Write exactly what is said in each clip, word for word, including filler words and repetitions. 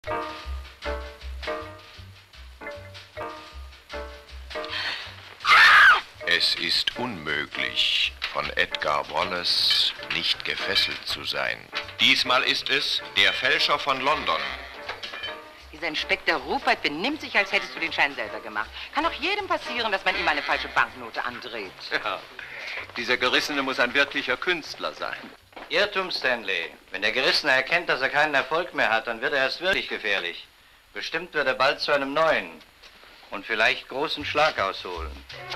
Es ist unmöglich, von Edgar Wallace nicht gefesselt zu sein. Diesmal ist es der Fälscher von London. Dieser Inspektor Rupert benimmt sich, als hättest du den Schein selber gemacht. Kann auch jedem passieren, dass man ihm eine falsche Banknote andreht. Ja, dieser Gerissene muss ein wirklicher Künstler sein. Irrtum, Stanley. Wenn der Gerissene erkennt, dass er keinen Erfolg mehr hat, dann wird er erst wirklich gefährlich. Bestimmt wird er bald zu einem neuen und vielleicht großen Schlag ausholen.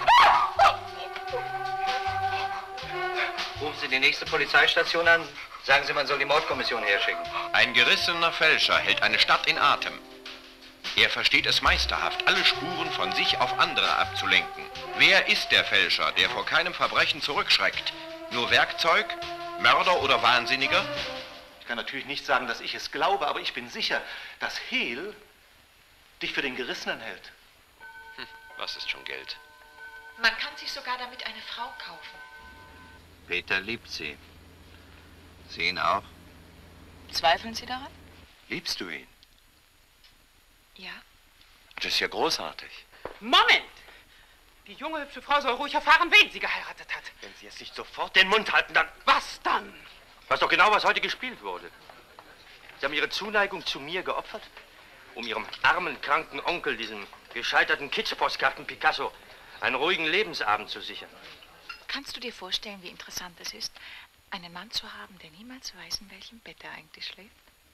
Rufen Sie die nächste Polizeistation an. Sagen Sie, man soll die Mordkommission herschicken. Ein gerissener Fälscher hält eine Stadt in Atem. Er versteht es meisterhaft, alle Spuren von sich auf andere abzulenken. Wer ist der Fälscher, der vor keinem Verbrechen zurückschreckt? Nur Werkzeug, Mörder oder Wahnsinniger? Ich kann natürlich nicht sagen, dass ich es glaube, aber ich bin sicher, dass Hehl dich für den Gerissenen hält. Hm, was ist schon Geld? Man kann sich sogar damit eine Frau kaufen. Peter liebt sie. Sie ihn auch? Zweifeln Sie daran? Liebst du ihn? Ja. Das ist ja großartig. Moment! Die junge, hübsche Frau soll ruhig erfahren, wen sie geheiratet hat. Wenn Sie jetzt nicht sofort den Mund halten, dann... Was dann? Weiß doch genau, was heute gespielt wurde. Sie haben Ihre Zuneigung zu mir geopfert, um Ihrem armen, kranken Onkel, diesem gescheiterten Kitsch-Postkarten Picasso, einen ruhigen Lebensabend zu sichern. Kannst du dir vorstellen, wie interessant es ist, einen Mann zu haben, der niemals weiß, in welchem Bett er eigentlich schläft?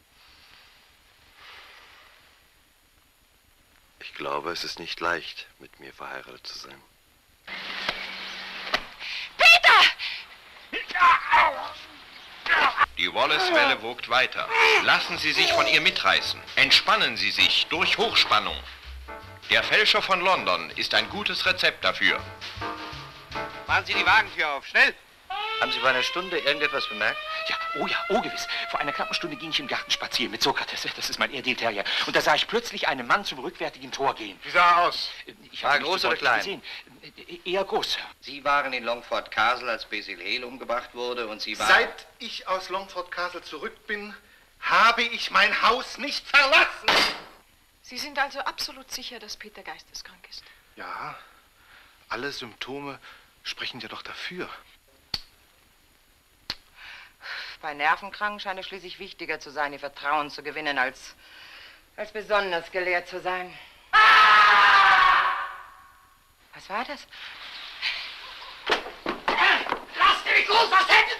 Ich glaube, es ist nicht leicht, mit mir verheiratet zu sein. Peter! Die Wallace-Welle wogt weiter. Lassen Sie sich von ihr mitreißen. Entspannen Sie sich durch Hochspannung. Der Fälscher von London ist ein gutes Rezept dafür. Machen Sie die Wagentür auf, schnell! Haben Sie vor einer Stunde irgendetwas bemerkt? Ja, oh ja, oh gewiss. Vor einer knappen Stunde ging ich im Garten spazieren mit Sokrates. Das ist mein Airedale Terrier. Und da sah ich plötzlich einen Mann zum rückwärtigen Tor gehen. Wie sah er aus? Ich War habe er ihn groß nicht oder klein? gesehen. Eher groß. Sie waren in Longford Castle, als Basil Hale umgebracht wurde, und Sie waren... Seit ich aus Longford Castle zurück bin, habe ich mein Haus nicht verlassen. Sie sind also absolut sicher, dass Peter geisteskrank ist? Ja, alle Symptome sprechen ja doch dafür. Bei Nervenkranken scheint es schließlich wichtiger zu sein, ihr Vertrauen zu gewinnen, als, als besonders gelehrt zu sein. Was war das? Lasst mich los, was hätten